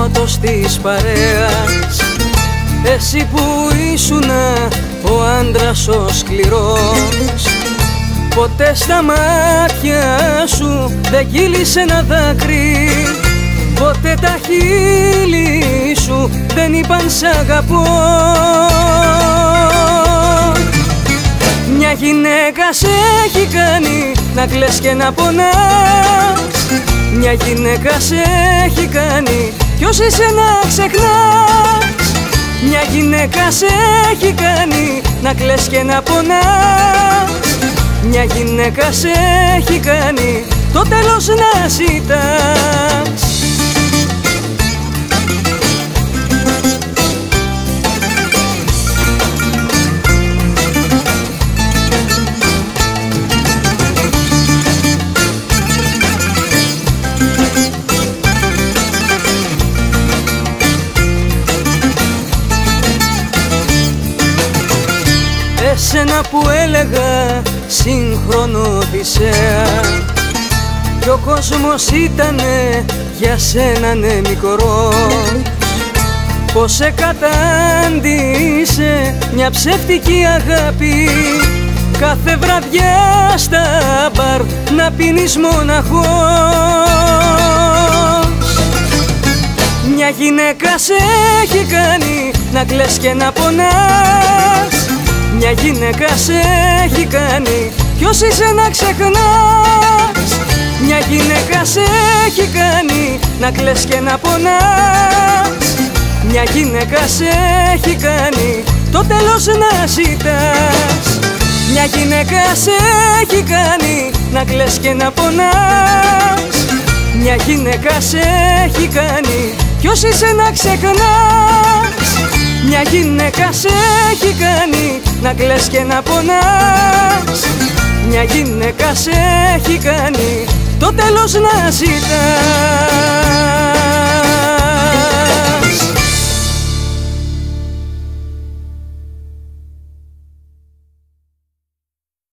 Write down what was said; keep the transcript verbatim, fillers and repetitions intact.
πρώτος της παρέας, εσύ που ήσουνα ο άντρας ο σκληρός. Ποτέ στα μάτια σου δεν κύλησε ένα δάκρυ, ποτέ τα χείλη σου δεν είπαν σ' αγαπώ. Μια γυναίκα σε έχει κάνει να κλαις και να πονάς, μια γυναίκα σε έχει κάνει κι όσοι να ξεχνάς. Μια γυναίκα σε έχει κάνει να κλαις και να πονάς, μια γυναίκα σε έχει κάνει το τέλος να ζητάς. Εσένα που έλεγα σύγχρονο Οδυσσέα, κι ο κόσμος ήτανε για σένα ναι μικρός. Πως σε κατάντησε μια ψεύτικη αγάπη, κάθε βραδιά στα μπαρ να πίνεις μοναχός. Μια γυναίκα σε έχει κάνει να κλαις και να πονάς, μια γυναίκα σε έχει κάνει κι όσοι να ξεχνάς. Μια γυναίκα σε έχει κάνει να κλαις και να πονάς, μια γυναίκα σε έχει κάνει το τέλος να ζητάς. Μια γυναίκα σε έχει κάνει να κλαις και να πονάς, μια γυναίκα σε έχει κάνει κι όσοι να ξεχνάς. Μια γυναίκα σε έχει κάνει να κλαις και να πονάς, μια γυναίκα σε έχει κάνει το τέλος να ζητάς.